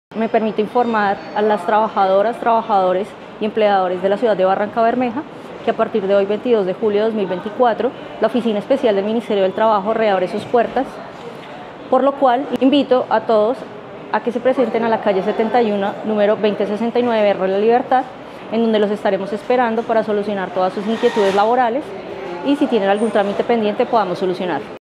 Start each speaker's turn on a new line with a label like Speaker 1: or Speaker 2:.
Speaker 1: Me permite informar a las trabajadoras, trabajadores y empleadores de la ciudad de Barrancabermeja que a partir de hoy, 22 de julio de 2024, la Oficina Especial del Ministerio del Trabajo reabre sus puertas, por lo cual invito a todos a que se presenten a la calle 71, número 2069, Barrio La Libertad, en donde los estaremos esperando para solucionar todas sus inquietudes laborales y si tienen algún trámite pendiente podamos solucionar.